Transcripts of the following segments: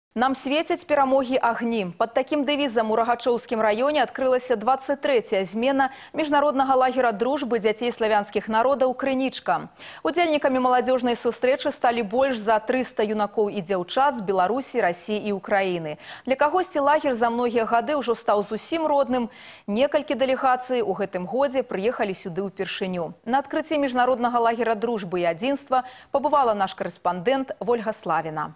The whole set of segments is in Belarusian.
Нам светяць перамогі агні. Под таким дэвізам у Рагачоўскім раёне адкрылася 23-я змена міжнароднага лагера дружбы дзяцей славянскіх народаў «Крынічка». Удзельнікамі маладзёжнай сустрэчы сталі больш за 300 юнакоў і дзяўчат з Беларусі, Расіі і Украіны. Для кагосьці лагер за многія гады ўжо стаў зусім родным. Некалькі дэлегацый у гэтым годзе прыехалі сюды ўпершыню. На адкрыцці міжнароднага лагера дружбы і адзінства пабывала наш карэспандэнт Вольга Славіна.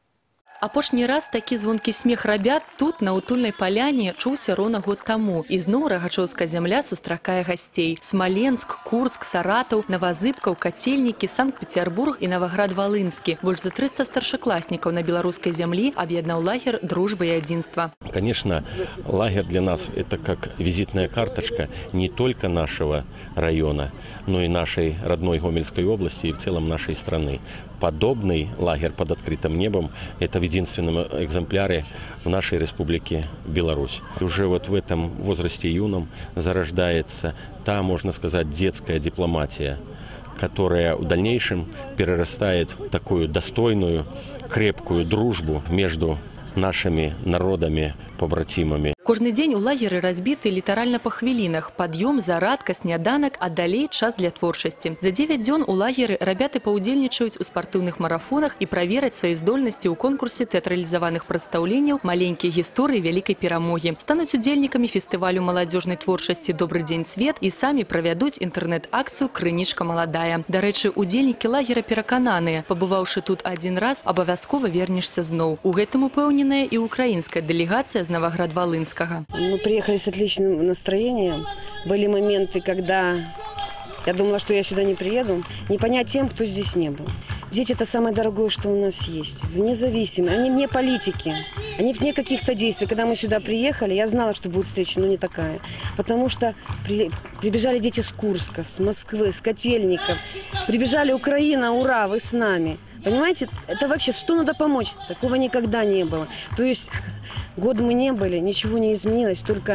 Апошні раз такі звонкі смех рабят тут, на утульнай паляне, чуўся роўна год таму. І зноў рагачоўская зямля сустракае гасцей. Смаленск, Курск, Саратаў, Новазыбкаў, Кацельнікі, Санкт-Петербург і Новоград-Волынскі. Больш за 300 старшакласнікаў на беларускай зямлі аб'яднаў лагер дружбы и адзінства. Конечно, лагерь для нас – это как визитная карточка не только нашего района, но и нашей родной Гомельской области и в целом нашей страны. Подобный лагерь под открытым небом – это в единственном экземпляре в нашей республике Беларусь. Уже вот в этом возрасте юном зарождается та, можно сказать, детская дипломатия, которая в дальнейшем перерастает в такую достойную, крепкую дружбу между нашими народами, побратимами. Кожны дзень у лагеры разбіты літаральна па хвілінах. Пад'ём, зарадка, сняданак, а далей час для творчасці. За 9 дзён у лагеры рабяты паўдзельнічаюць у спартыўных марафонах і правераць свае здольнасці ў конкурсе тэатралізаваных прадстаўленняў «Маленькія гісторыі вялікай перамогі». Стануць удзельнікамі фестывалю маладзёжнай творчасці «Добры дзень, свет» і самі правядуць інтэрнэт-акцыю «Крынічка маладая». Дарэчы, удзельнікі лагера перакананыя. Пабываўшы тут адзін раз, абавязкова вернешся зноў. У гэтым упэўненая і украінская дэлегацыя з Новоград-Волынска. Мы приехали с отличным настроением. Были моменты, когда я думала, что я сюда не приеду. Не понять тем, кто здесь не был. Дети – это самое дорогое, что у нас есть. Вне зависимости. Они вне политики. Они вне каких-то действий. Когда мы сюда приехали, я знала, что будет встреча, но не такая. Потому что прибежали дети с Курска, с Москвы, с Котельников. Прибежали Украина, ура, вы с нами. Понимаете, это вообще, что надо помочь? Такого никогда не было. То есть год мы не были, ничего не изменилось, только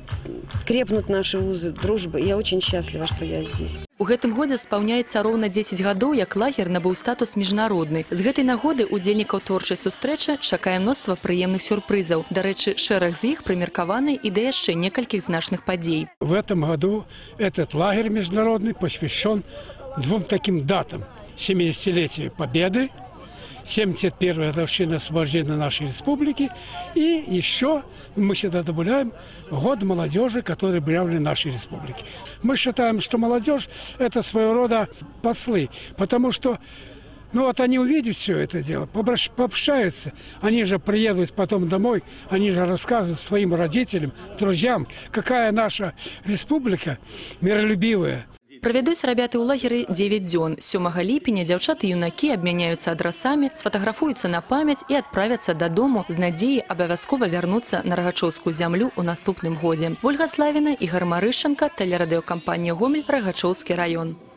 крепнут наши узы дружбы. Я очень счастлива, что я здесь. У гэтым годзе спаўняецца роўна 10 гадоў, як лагер набыў статус міжнародны. З гэтай нагоды удзельнікаў творчай сустрэчы чакае мноства прыемных сюрпрызаў. Дарэчы, шэраг з іх прымеркаваны і да яшчэ некалькіх значных падзей. В этом году этот лагерь международный посвящен двум таким датам. 70-летию Победы, 71-я годовщина освобождения нашей республики, и еще мы сюда добавляем год молодежи, который объявлен нашей республике. Мы считаем, что молодежь – это своего рода послы, потому что вот они увидят все это дело, пообщаются, они же приедут потом домой, они же рассказывают своим родителям, друзьям, какая наша республика миролюбивая. Правядуць рабяты ў лагеры 9 дзён. 7 ліпеня дзяўчаты і юнакі абмяняюцца адрасамі, сфатаграфуюцца на памяць і адправяцца дадому з надзеяй абавязкова вярнуцца на рагачоўскую зямлю ў наступным годзе. Вольга Славіна, Ігор Марышчанка, тэлерадыёкампанія «Гомель», Рагачоўскі раён.